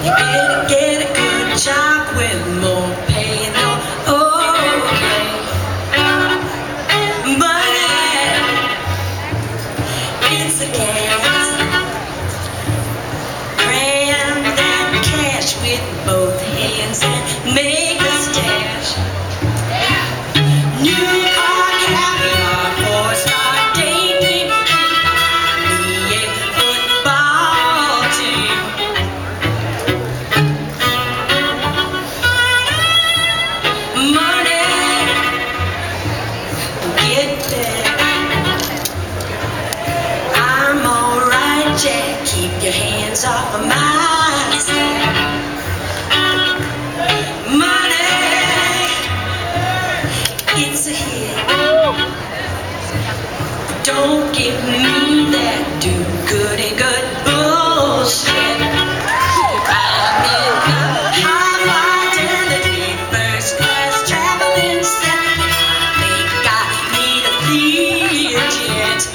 Get a good job with more pay, no overpay. Money, it's a gas. Grand and cash with both hands and make a stash. New car, caviar, four-star daydream, me a football team. Money, get there. I'm alright, Jack. Keep your hands off of my stack. Money, it's a hit. Don't give me that do-goody-good bullshit. I'm in the high fidelity first class traveling set. I think I need a Learjet.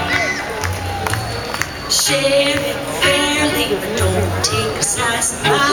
Share it fairly, but don't take a slice of pie.